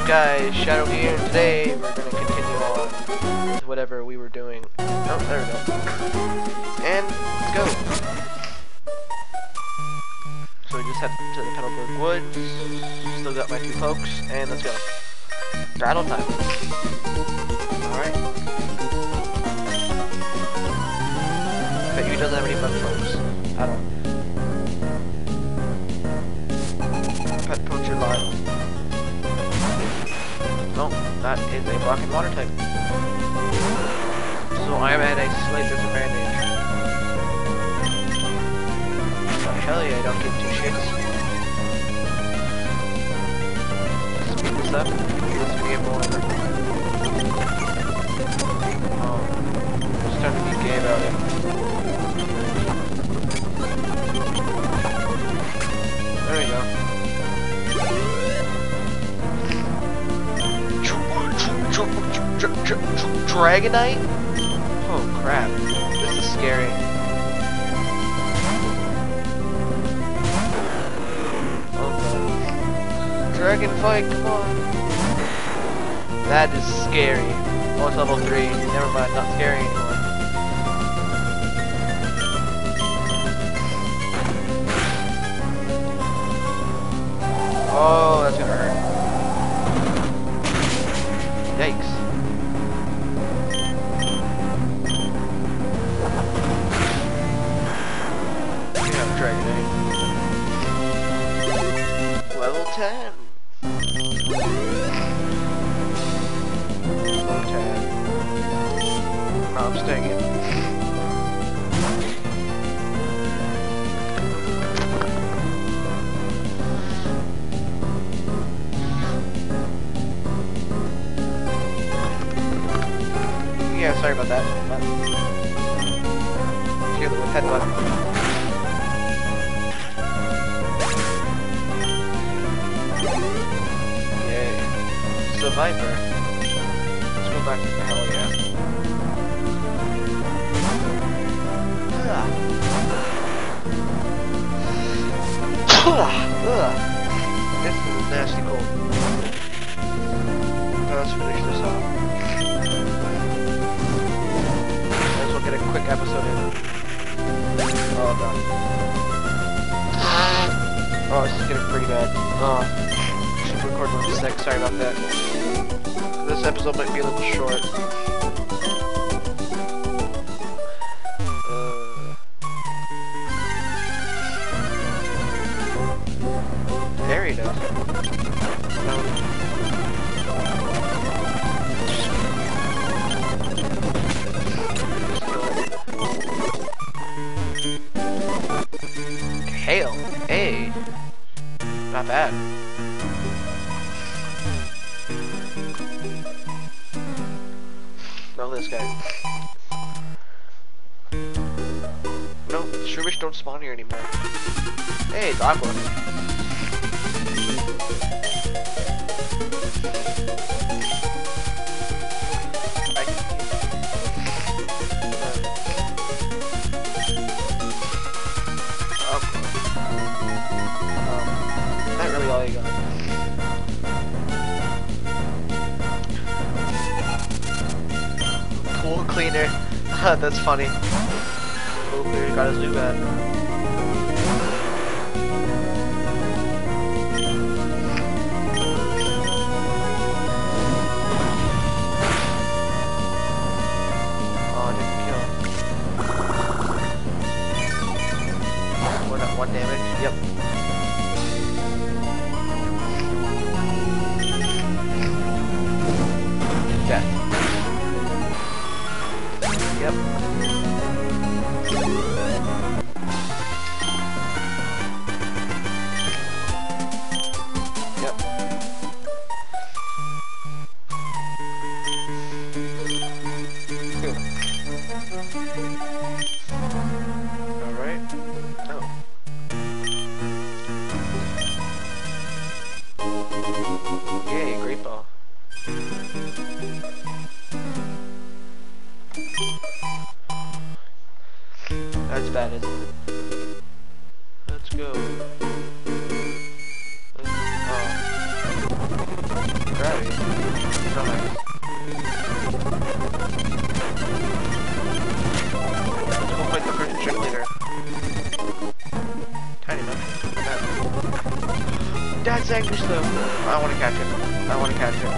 up guys, Shadow here, and today we're going to continue on with whatever we were doing. Oh, there we go. And, let's go! So we just head to the Petalburg Woods, still got my 2 pokes, and let's go. Battle time. Alright. Bet you doesn't have any bug pokes. I don't. Pet Poacher Lyle. No, that is a rock and water type. So I am at a slight disadvantage. Oh, hell yeah, I don't give 2 shits. Speed this up. This video more. Oh, it's time to be gay about it. There we go. Dragonite? Oh crap, this is scary. Oh god. Dragon fight, come on. That is scary. Oh, it's level 3. Never mind, not scary anymore. Oh, that's gonna hurt. Yikes. Dragonite. Level 10. Level 10. No, I'm staying in. Yeah, sorry about that. Here, the headbutt. The Viper. Let's go back to the hell yeah. This is nasty cold. Let's finish this off. Might as well get a quick episode in. Oh god. Oh, this is getting pretty bad. Oh. Record 1 sec, sorry about that. This episode might be a little short. There he does. No. Hail. Hey. Not bad. This guy. No, Shroomish don't spawn here anymore. Hey, it's Aqua. Not really all you got. Pool cleaner. That's funny. Pool cleaner got his new bad. Oh, I didn't kill. What, 1 damage? Yep. Death. Yep. Yep. Alright. Oh. Yay, great ball. That's bad, isn't it? Let's go. Grab it. I want to catch it. I want to catch it.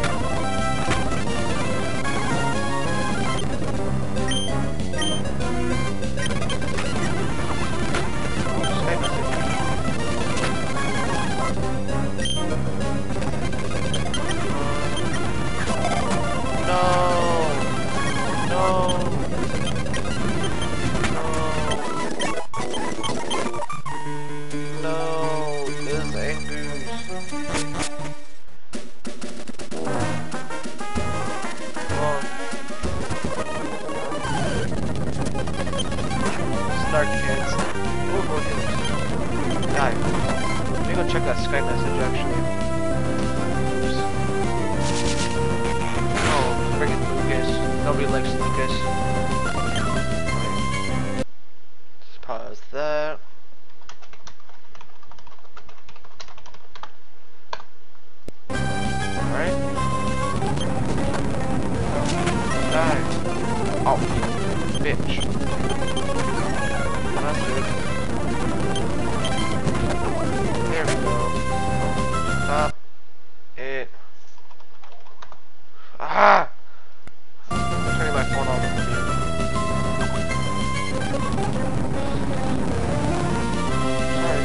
Let me go check that Skype message actually. Oh, friggin' Lucas. Nobody likes Lucas. Just pause that. Alright. Die. Oh, bitch. That's good. There we go. Stop it. Ah! I'm turning my phone off. Sorry.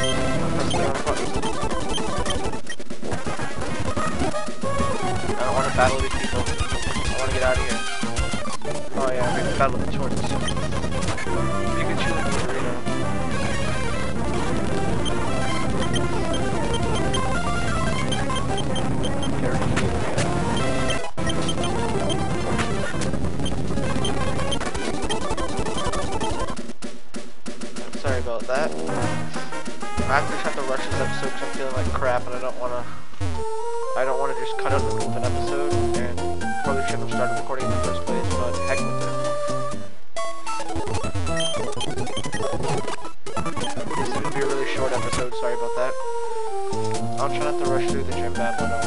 I don't want to battle these people. I want to get out of here. Oh yeah, I'm going to battle the tortoise. Pikachu in the arena. Sorry about that. I actually have to rush this episode because I'm feeling like crap and I don't want to just cut out the middle of an episode, and probably shouldn't have started recording in the first place, but heck with it. This is going to be a really short episode, sorry about that. I'll try not to rush through the gym battle though.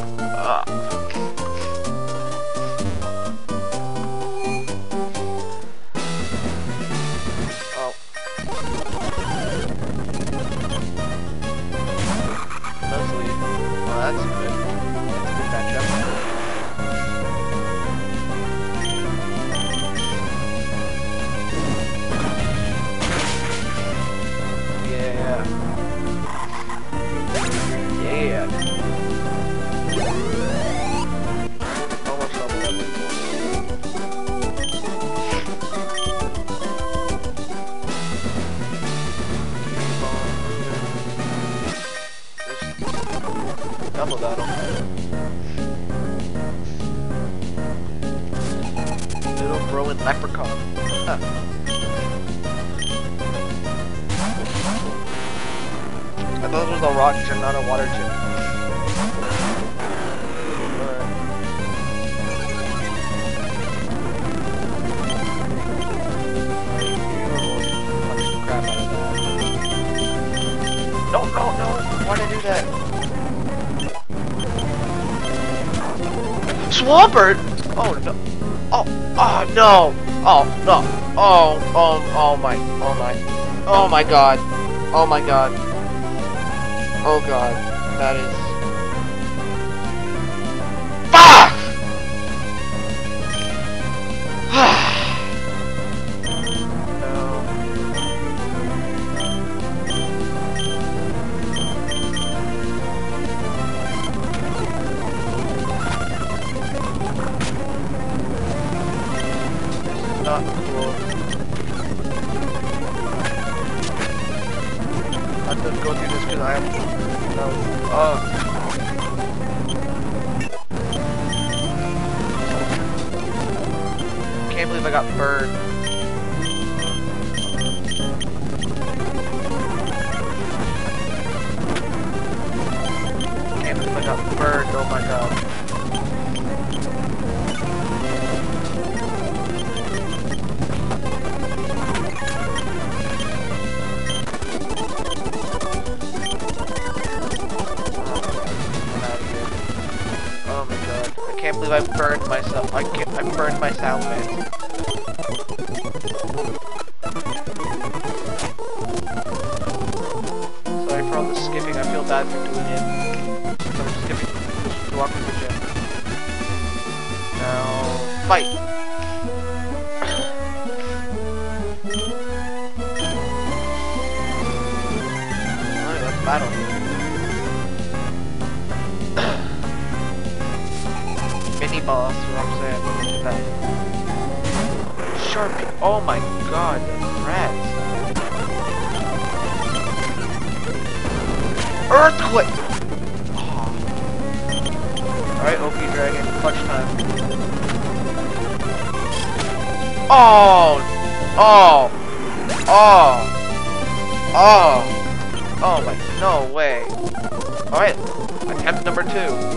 That's good. That's a good matchup. Yeah. Yeah. Almost level up. Double battle. Little bro and leprechaun. Huh. I thought this was a rock gym, not a water gym. Punch the crap out of that. No, no, no! Why'd I do that? Swampert! Oh no! Oh! Oh no! Oh no! Oh my! Oh my! Oh my god! Oh my god! Oh god! That is... Fuck! Not cool. I have to go through this because I am no. Can't believe I got burned. Can't believe I got burned. Oh my god. I can't believe I burned myself. I burned my sound man. Sorry for all the skipping. I feel bad for doing it. I'm skipping. to walk to the gym. Now, fight! Alright, let's battle. Mini boss, what I'm saying. Look at that. Sharpie. Oh my god, rats. Earthquake! Oh. Alright, OP Dragon, clutch time. Oh! Oh! Oh! Oh! Oh my, no way. Alright, attempt number 2.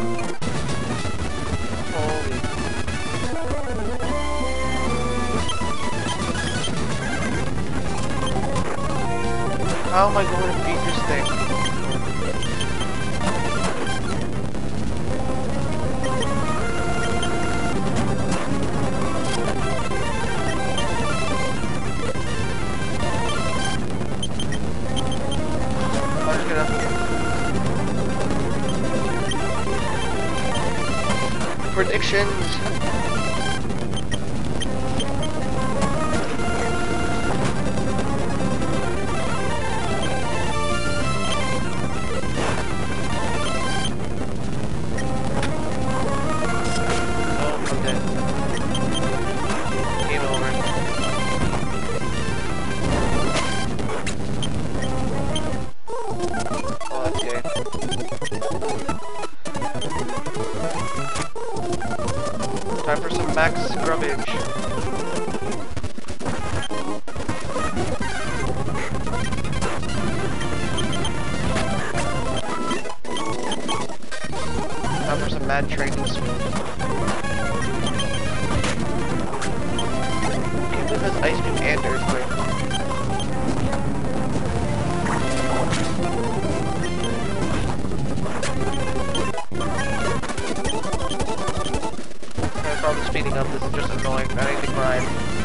Holy. How am I going to beat this thing? Predictions. Oh, I'm dead. Game over. Oh, that's gay. Time for some max scrubbage. Time for some mad training swing. Can't believe that's ice cream and earthquake. Probably speeding up, this is just annoying, I need to grind.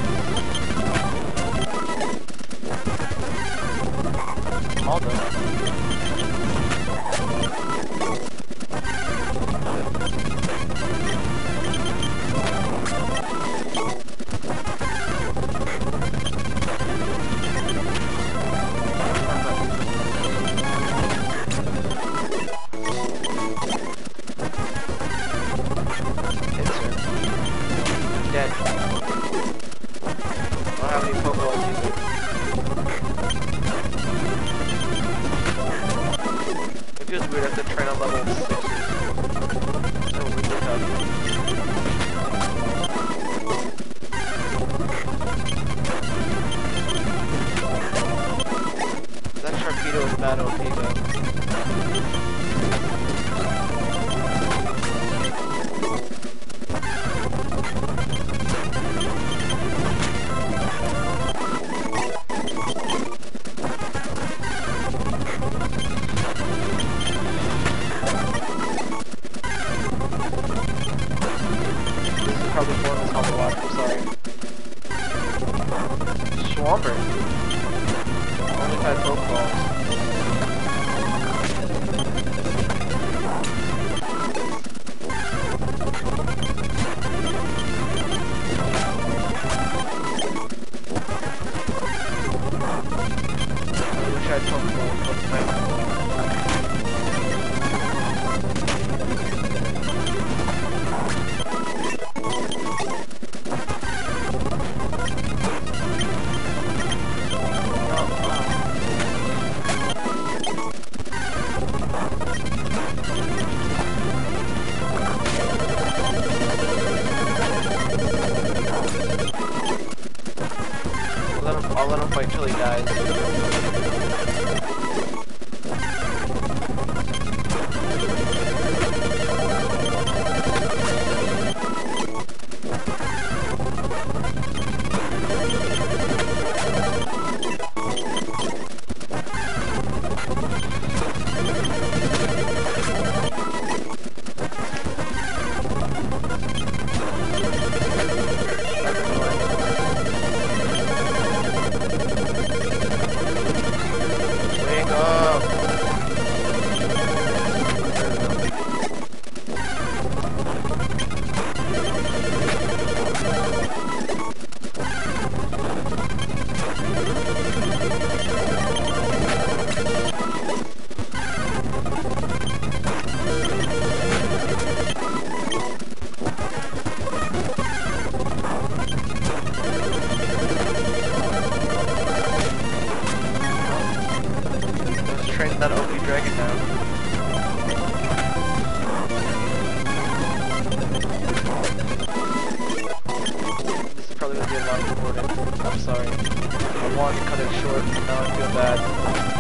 All done. Dead. I don't have any Pokeballs either. It feels weird I have to train on level 6. So really tough. That Sharpedo is bad OP though. Probably more than hard to watch, I'm sorry. Swampert. Only 5 Pokeballs. I wish I had Pokeballs, but no. I'll let him fight till he dies. while recording. I'm sorry. I wanted to cut it short, but now I feel bad.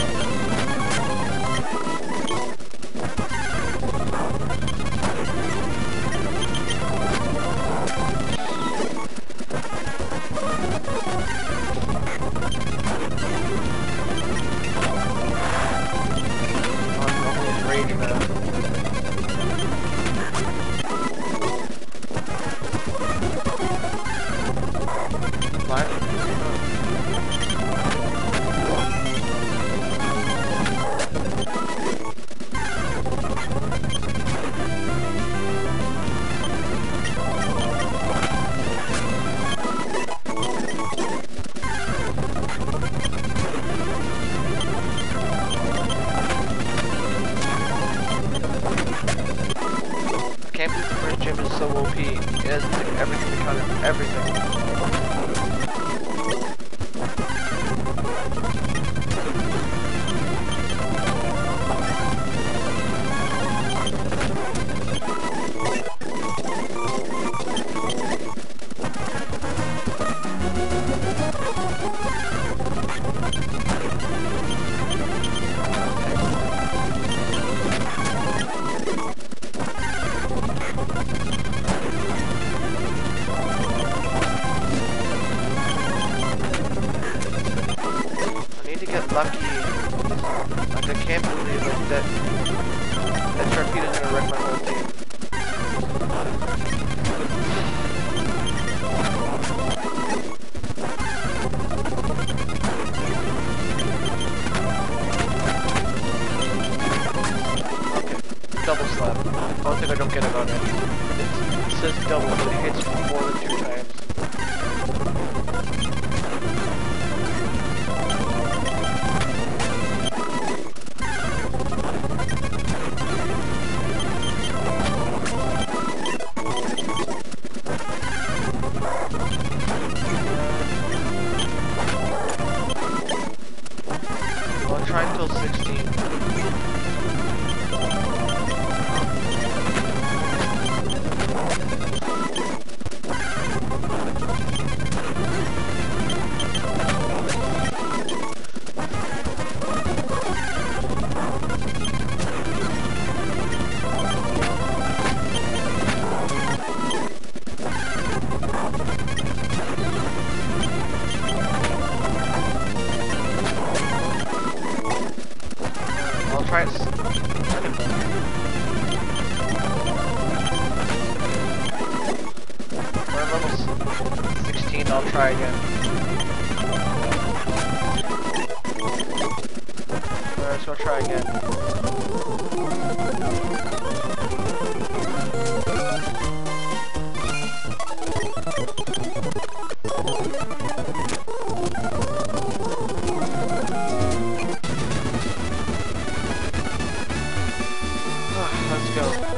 Gym is so OP. It has everything to counter everything. Lucky. Like, I can't believe like that Sharpedo's gonna wreck my whole team. Okay, double slap. One thing I don't get about it. It says double, but it hits more than 2 times. Try until 16. Try it. When I'm level 16, I'll try again. Alright, so I'll try again. Let's go.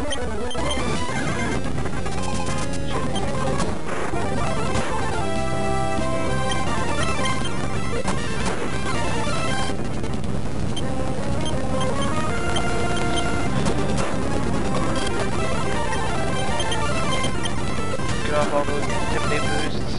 Get off all those intimidate boosts.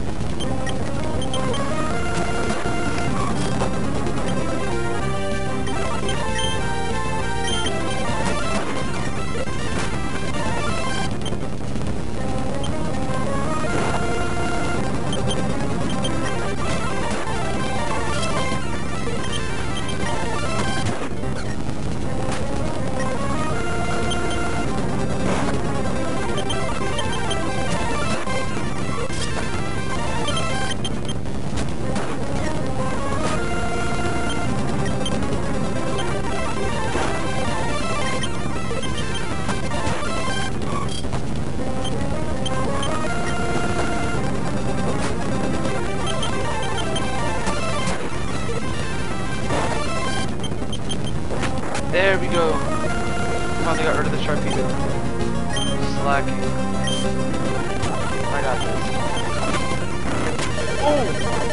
There we go. Finally got rid of the Sharpedo. Slacking. I got this. Oh!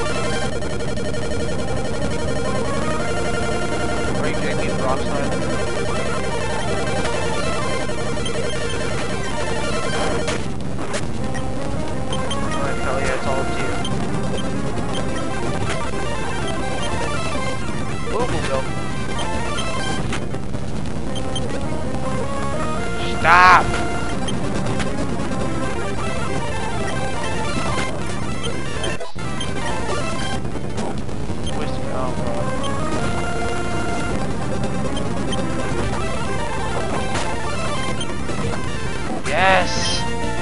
Are you kidding me? Rock slide? Alright, hell yeah, it's all up to you. Yes!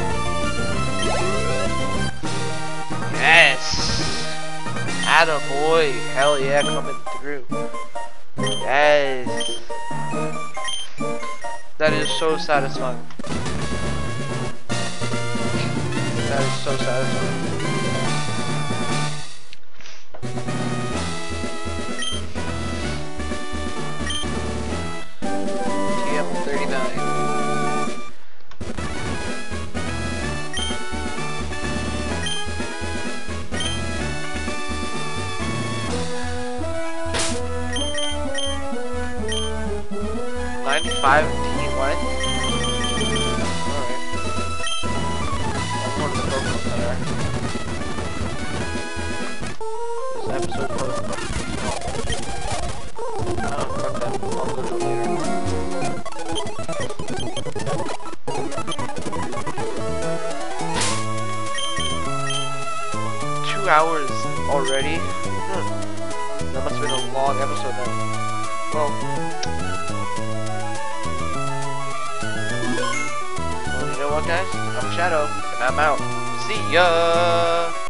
Yes! Attaboy! Hell yeah, coming through. Yes! That is so satisfying. That is so satisfying. TM39. Five T1. Alright. I'll go to the Pokemon Center. This episode probably. Oh, fuck that. I'll go to it later. $2 already? That must have been a long episode then. Well, you know what, guys? I'm Shadow, and I'm out. See ya!